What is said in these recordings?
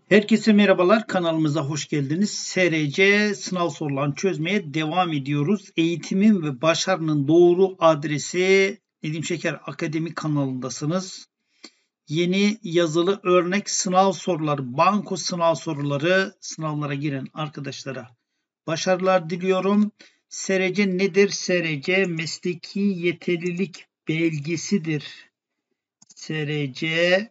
Herkese merhabalar, kanalımıza hoş geldiniz. SRC sınav sorularını çözmeye devam ediyoruz. Eğitimin ve başarının doğru adresi Nedim Şeker Akademi kanalındasınız. Yeni yazılı örnek sınav soruları, banko sınav soruları, sınavlara giren arkadaşlara başarılar diliyorum. SRC nedir? SRC mesleki yeterlilik belgesidir. SRC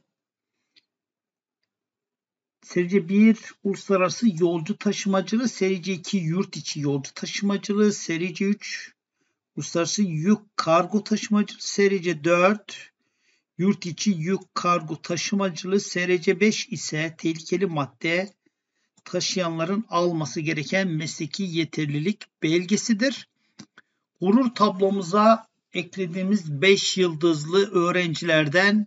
1 uluslararası yolcu taşımacılığı, SRC 2 yurt içi yolcu taşımacılığı, SRC 3 uluslararası yük kargo taşımacılığı, SRC 4 yurt içi yük kargo taşımacılığı, SRC 5 ise tehlikeli madde taşıyanların alması gereken mesleki yeterlilik belgesidir. Gurur tablomuza eklediğimiz 5 yıldızlı öğrencilerden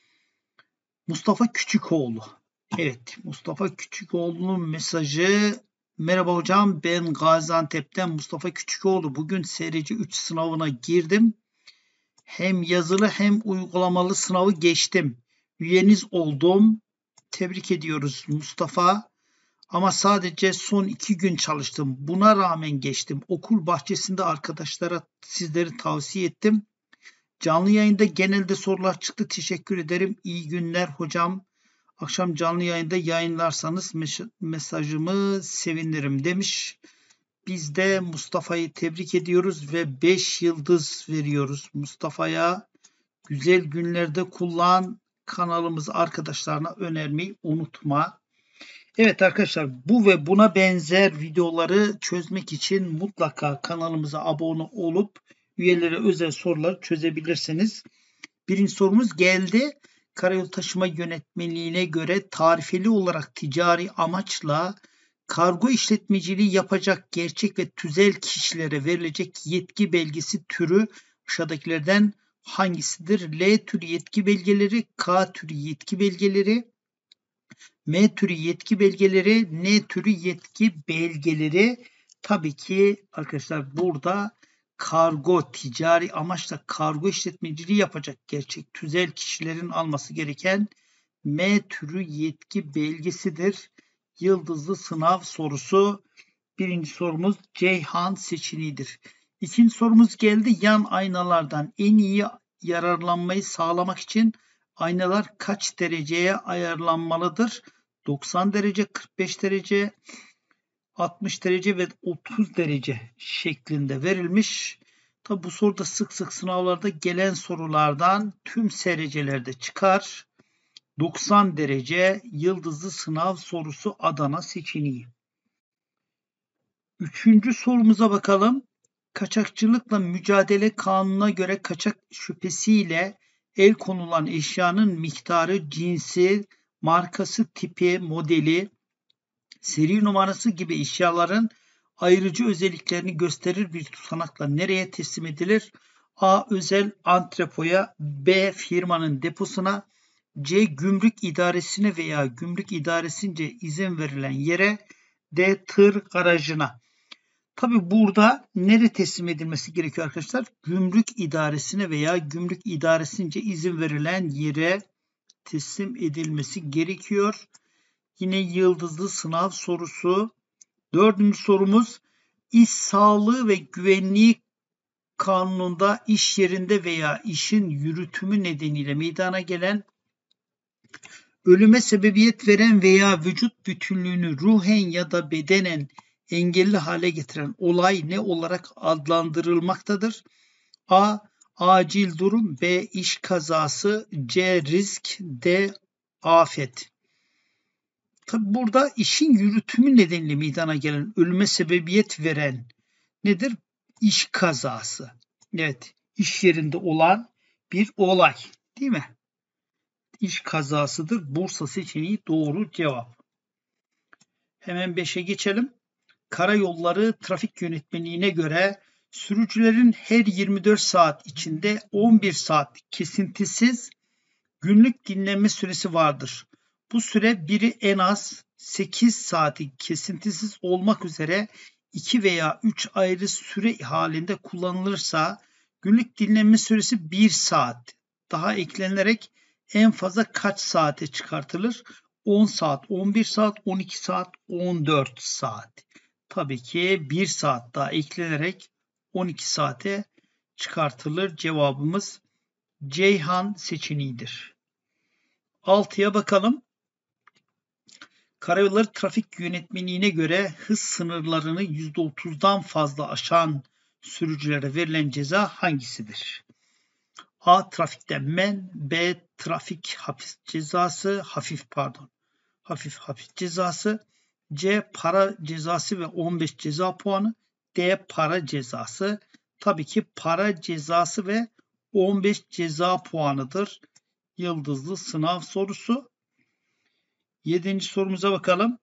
Mustafa Küçükoğlu. Evet, Mustafa Küçükoğlu'nun mesajı: merhaba hocam, ben Gaziantep'ten Mustafa Küçükoğlu. Bugün SRC 3 sınavına girdim. Hem yazılı hem uygulamalı sınavı geçtim. Üyeniz oldum. Tebrik ediyoruz Mustafa. Ama sadece son 2 gün çalıştım. Buna rağmen geçtim. Okul bahçesinde arkadaşlara sizleri tavsiye ettim. Canlı yayında genelde sorular çıktı. Teşekkür ederim. İyi günler hocam. Akşam canlı yayında yayınlarsanız mesajımı sevinirim demiş. Biz de Mustafa'yı tebrik ediyoruz ve 5 yıldız veriyoruz Mustafa'ya. Güzel günlerde kullan, kanalımızı arkadaşlarına önermeyi unutma. Evet arkadaşlar, bu ve buna benzer videoları çözmek için mutlaka kanalımıza abone olup üyelere özel soruları çözebilirsiniz. Birinci sorumuz geldi. Karayolu taşıma yönetmeliğine göre tarifeli olarak ticari amaçla kargo işletmeciliği yapacak gerçek ve tüzel kişilere verilecek yetki belgesi türü aşağıdakilerden hangisidir? L türü yetki belgeleri, K türü yetki belgeleri, M türü yetki belgeleri, N türü yetki belgeleri. Tabii ki arkadaşlar burada kargo, ticari amaçla kargo işletmeciliği yapacak gerçek tüzel kişilerin alması gereken M türü yetki belgesidir. Yıldızlı sınav sorusu. Birinci sorumuz Ceyhan seçeneğidir. İkinci sorumuz geldi. Yan aynalardan en iyi yararlanmayı sağlamak için aynalar kaç dereceye ayarlanmalıdır? 90 derece, 45 derece, 60 derece ve 30 derece şeklinde verilmiş. Tabi bu soruda sık sık sınavlarda gelen sorulardan tüm SRC'lerde çıkar. 90 derece yıldızlı sınav sorusu Adana seçeneği. Üçüncü sorumuza bakalım. Kaçakçılıkla mücadele kanununa göre kaçak şüphesiyle el konulan eşyanın miktarı, cinsi, markası, tipi, modeli, seri numarası gibi eşyaların ayrıcı özelliklerini gösterir bir tutanakla nereye teslim edilir? A. Özel antrepoya, B. Firmanın deposuna, C. Gümrük idaresine veya gümrük idaresince izin verilen yere, D. Tır garajına. Tabi burada nereye teslim edilmesi gerekiyor arkadaşlar? Gümrük idaresine veya gümrük idaresince izin verilen yere teslim edilmesi gerekiyor. Yine yıldızlı sınav sorusu. Dördüncü sorumuz, İş sağlığı ve güvenliği kanununda iş yerinde veya işin yürütümü nedeniyle meydana gelen ölüme sebebiyet veren veya vücut bütünlüğünü ruhen ya da bedenen engelli hale getiren olay ne olarak adlandırılmaktadır? A. Acil durum, B. İş kazası, C. Risk, D. Afet. Tabi burada işin yürütümü nedeniyle meydana gelen ölüme sebebiyet veren nedir? İş kazası. Evet, iş yerinde olan bir olay, değil mi? İş kazasıdır. Bursa seçeneği doğru cevap. Hemen 5'e geçelim. Karayolları Trafik Yönetmeliğine göre sürücülerin her 24 saat içinde 11 saat kesintisiz günlük dinlenme süresi vardır. Bu süre biri en az 8 saati kesintisiz olmak üzere 2 veya 3 ayrı süre halinde kullanılırsa günlük dinlenme süresi 1 saat daha eklenilerek en fazla kaç saate çıkartılır? 10 saat, 11 saat, 12 saat, 14 saat. Tabii ki 1 saat daha eklenerek 12 saate çıkartılır. Cevabımız Ceyhan seçeneğidir. 6'ya bakalım. Karayolları Trafik Yönetmeliğine göre hız sınırlarını %30'dan fazla aşan sürücülere verilen ceza hangisidir? A. Trafikten men, B. Trafik hapis cezası, hafif cezası, C. Para cezası ve 15 ceza puanı, D. Para cezası. Tabii ki para cezası ve 15 ceza puanıdır. Yıldızlı sınav sorusu. 7. sorumuza bakalım.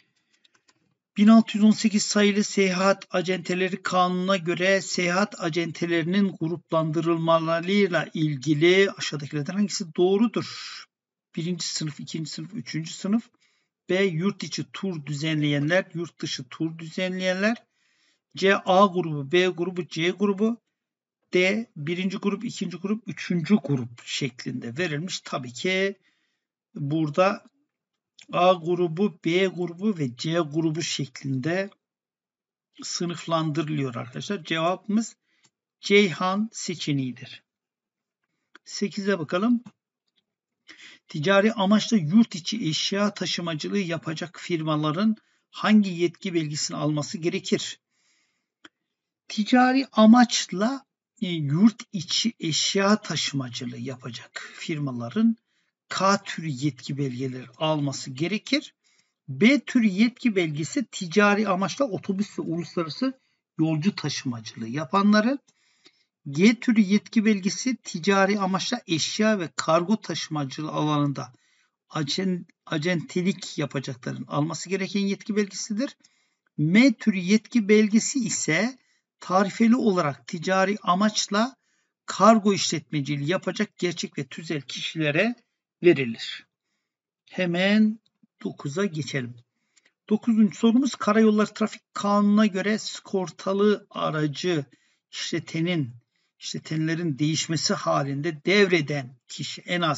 1618 sayılı Seyahat Acenteleri Kanunu'na göre seyahat acentelerinin gruplandırılmalarıyla ilgili aşağıdakilerden hangisi doğrudur? 1. sınıf, 2. sınıf, 3. sınıf. B. Yurt içi tur düzenleyenler, yurt dışı tur düzenleyenler. C. A grubu, B grubu, C grubu. D. 1. grup, 2. grup, 3. grup şeklinde verilmiş. Tabii ki burada A grubu, B grubu ve C grubu şeklinde sınıflandırılıyor arkadaşlar. Cevabımız Ceyhan seçeneğidir. 8'e bakalım. Ticari amaçla yurt içi eşya taşımacılığı yapacak firmaların hangi yetki belgesini alması gerekir? Ticari amaçla yurt içi eşya taşımacılığı yapacak firmaların K türü yetki belgeleri alması gerekir. B türü yetki belgesi ticari amaçla otobüs ve uluslararası yolcu taşımacılığı yapanları. G türü yetki belgesi ticari amaçla eşya ve kargo taşımacılığı alanında acentelik yapacakların alması gereken yetki belgesidir. M türü yetki belgesi ise tarifeli olarak ticari amaçla kargo işletmeciliği yapacak gerçek ve tüzel kişilere verilir. Hemen 9'a geçelim. 9. sorumuz Karayolları Trafik Kanunu'na göre sigortalı aracı işletenlerin değişmesi halinde devreden kişi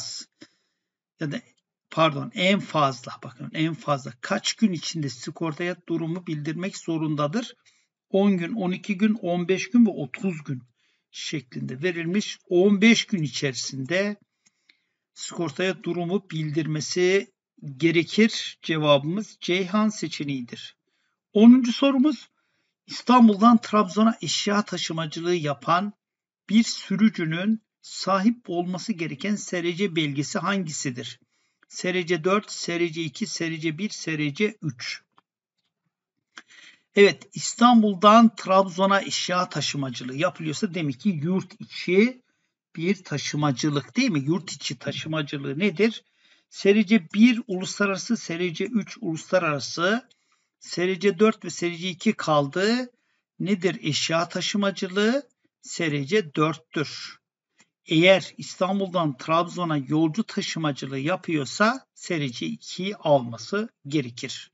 en fazla kaç gün içinde sigortaya durumu bildirmek zorundadır? 10 gün, 12 gün, 15 gün ve 30 gün şeklinde verilmiş. 15 gün içerisinde sigortaya durumu bildirmesi gerekir. Cevabımız Ceyhan seçeneğidir. 10. sorumuz İstanbul'dan Trabzon'a eşya taşımacılığı yapan bir sürücünün sahip olması gereken SRC belgesi hangisidir? SRC 4, SRC 2, SRC 1, SRC 3. Evet, İstanbul'dan Trabzon'a eşya taşımacılığı yapılıyorsa demek ki yurt içi bir taşımacılık değil mi? Yurt içi taşımacılığı nedir? SRC 1 uluslararası, SRC 3 uluslararası, SRC 4 ve SRC 2 kaldı. Nedir eşya taşımacılığı? SRC 4'tür. Eğer İstanbul'dan Trabzon'a yolcu taşımacılığı yapıyorsa SRC 2'yi alması gerekir.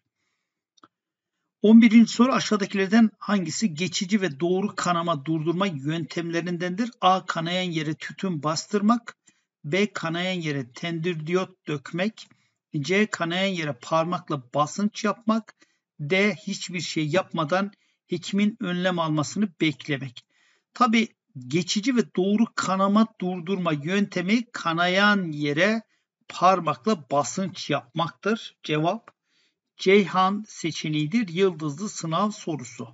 11. soru aşağıdakilerden hangisi geçici ve doğru kanama durdurma yöntemlerindendir? A. Kanayan yere tütün bastırmak. B. Kanayan yere tendirdiyot dökmek. C. Kanayan yere parmakla basınç yapmak. D. Hiçbir şey yapmadan hekimin önlem almasını beklemek. Tabi geçici ve doğru kanama durdurma yöntemi kanayan yere parmakla basınç yapmaktır. Cevap Ceyhan seçeneğidir. Yıldızlı sınav sorusu.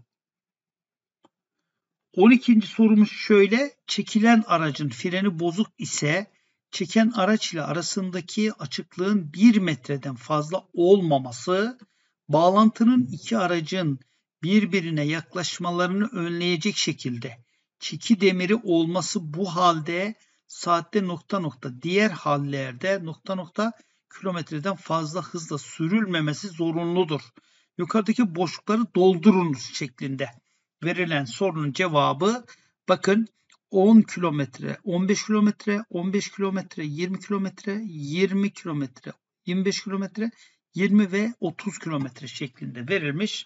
12. sorumuz şöyle. Çekilen aracın freni bozuk ise çeken araç ile arasındaki açıklığın 1 metreden fazla olmaması bağlantının iki aracın birbirine yaklaşmalarını önleyecek şekilde çeki demiri olması bu halde saatte ... diğer hallerde ... kilometreden fazla hızla sürülmemesi zorunludur. Yukarıdaki boşlukları doldurunuz şeklinde verilen sorunun cevabı bakın 10 kilometre, 15 kilometre, 15 kilometre, 20 kilometre, 20 kilometre, 25 kilometre, 20 ve 30 kilometre şeklinde verilmiş.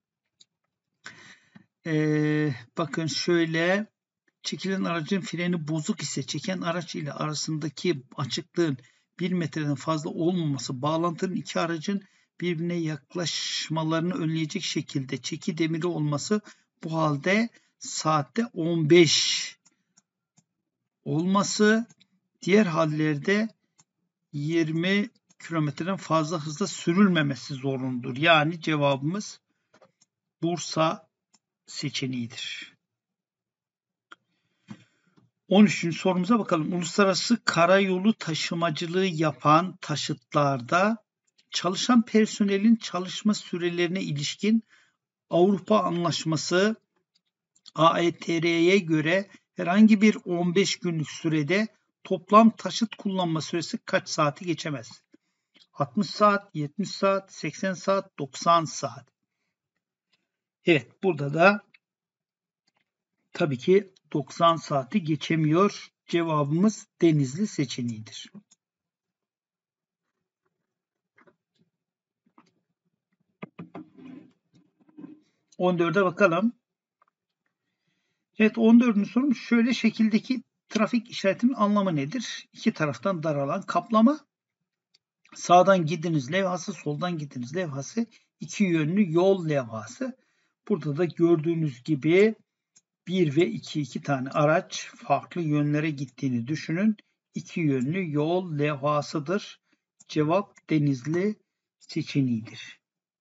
Bakın şöyle çekilen aracın freni bozuk ise çeken araç ile arasındaki açıklığın 1 metreden fazla olmaması bağlantının iki aracın birbirine yaklaşmalarını önleyecek şekilde çeki demiri olması, bu halde saatte 15 olması, diğer hallerde 20 kilometreden fazla hızla sürülmemesi zorunludur. Yani cevabımız Bursa seçeneğidir. 13. sorumuza bakalım. Uluslararası karayolu taşımacılığı yapan taşıtlarda çalışan personelin çalışma sürelerine ilişkin Avrupa Anlaşması AETR'ye göre herhangi bir 15 günlük sürede toplam taşıt kullanma süresi kaç saati geçemez? 60 saat, 70 saat, 80 saat, 90 saat. Evet, burada da tabii ki 90 saati geçemiyor. Cevabımız Denizli seçeneğidir. 14'e bakalım. Evet, 14. sorumuz şöyle şekildeki trafik işaretinin anlamı nedir? İki taraftan daralan kaplama. Sağdan gidiniz levhası, soldan gidiniz levhası, iki yönlü yol levhası. Burada da gördüğünüz gibi 1 ve 2 tane araç farklı yönlere gittiğini düşünün. İki yönlü yol levhasıdır. Cevap Denizli seçeneğidir.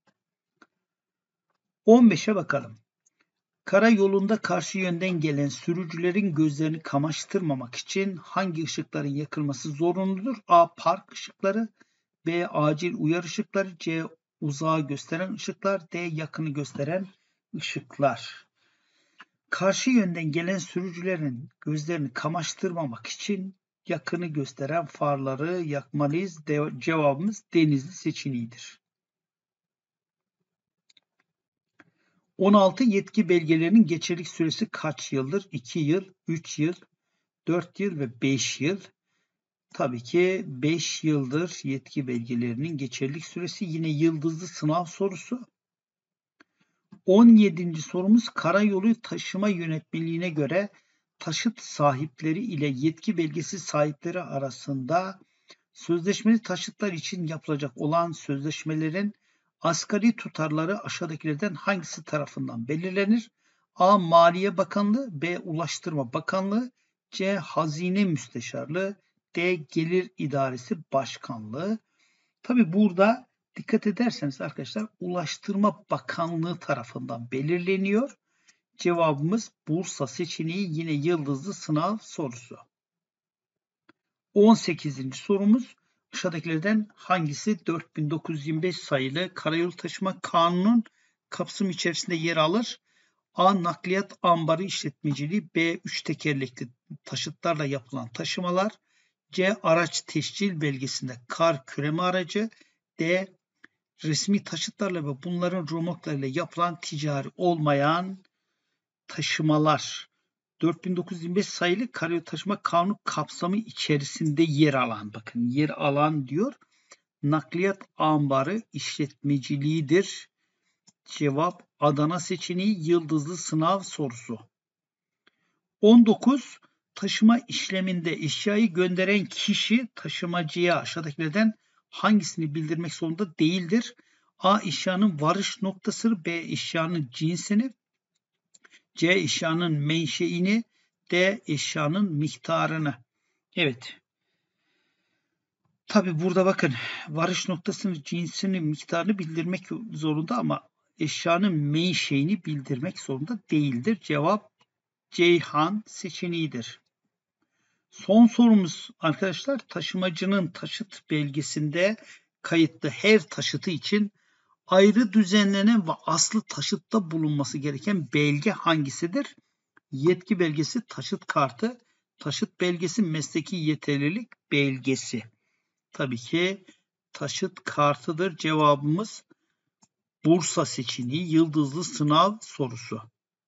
15'e bakalım. Karayolunda karşı yönden gelen sürücülerin gözlerini kamaştırmamak için hangi ışıkların yakılması zorunludur? A. Park ışıkları, B. Acil uyarı ışıkları, C. Uzağı gösteren ışıklar, D. Yakını gösteren ışıklar. Karşı yönden gelen sürücülerin gözlerini kamaştırmamak için yakını gösteren farları yakmalıyız. Cevabımız Denizli seçeneğidir. 16. Yetki belgelerinin geçerlilik süresi kaç yıldır? 2 yıl, 3 yıl, 4 yıl ve 5 yıl. Tabii ki 5 yıldır yetki belgelerinin geçerlilik süresi. Yine yıldızlı sınav sorusu. 17. sorumuz karayolu taşıma yönetmeliğine göre taşıt sahipleri ile yetki belgesi sahipleri arasında sözleşmeli taşıtlar için yapılacak olan sözleşmelerin asgari tutarları aşağıdakilerden hangisi tarafından belirlenir? A. Maliye Bakanlığı, B. Ulaştırma Bakanlığı, C. Hazine Müsteşarlığı, D. Gelir İdaresi Başkanlığı. Tabi burada dikkat ederseniz arkadaşlar Ulaştırma Bakanlığı tarafından belirleniyor. Cevabımız Bursa seçeneği, yine yıldızlı sınav sorusu. 18. sorumuz aşağıdakilerden hangisi 4925 sayılı Karayolu Taşıma Kanunu'nun kapsamı içerisinde yer alır? A. Nakliyat ambarı işletmeciliği, B. 3 tekerlekli taşıtlarla yapılan taşımalar, C. Araç tescil belgesinde kar küreme aracı, D. Resmi taşıtlarla ve bunların römorklarıyla yapılan ticari olmayan taşımalar. 4925 sayılı Karayolu Taşıma Kanunu kapsamı içerisinde yer alan, bakın yer alan diyor, nakliyat ambarı işletmeciliğidir. Cevap Adana seçeneği, yıldızlı sınav sorusu. 19. Taşıma işleminde eşyayı gönderen kişi taşımacıya aşağıdakilerden hangisini bildirmek zorunda değildir? A. Eşyanın varış noktasını, B. Eşyanın cinsini, C. Eşyanın menşeini, D. Eşyanın miktarını. Evet. Tabi burada bakın varış noktasını, cinsini, miktarını bildirmek zorunda ama eşyanın menşeini bildirmek zorunda değildir. Cevap Ceyhan seçeneğidir. Son sorumuz arkadaşlar, taşımacının taşıt belgesinde kayıtlı her taşıtı için ayrı düzenlenen ve aslı taşıtta bulunması gereken belge hangisidir? Yetki belgesi, taşıt kartı, taşıt belgesi, mesleki yeterlilik belgesi. Tabii ki taşıt kartıdır. Cevabımız Bursa seçeneği, yıldızlı sınav sorusu.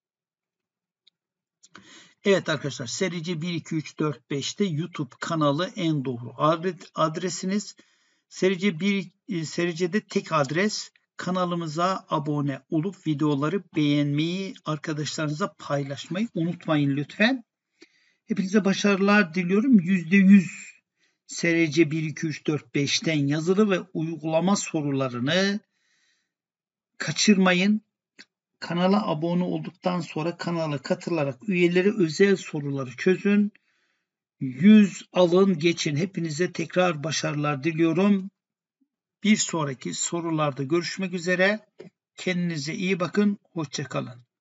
Evet arkadaşlar, serici 1, 2, 3, 4, 5'te YouTube kanalı en doğru adresiniz. Sericede tek adres. Kanalımıza abone olup videoları beğenmeyi, arkadaşlarınıza paylaşmayı unutmayın lütfen. Hepinize başarılar diliyorum. %100 SRC 1, 2, 3, 4, 5'ten yazılı ve uygulama sorularını kaçırmayın. Kanala abone olduktan sonra kanala katılarak üyeleri özel soruları çözün. 100 alın geçin. Hepinize tekrar başarılar diliyorum. Bir sonraki sorularda görüşmek üzere. Kendinize iyi bakın. Hoşça kalın.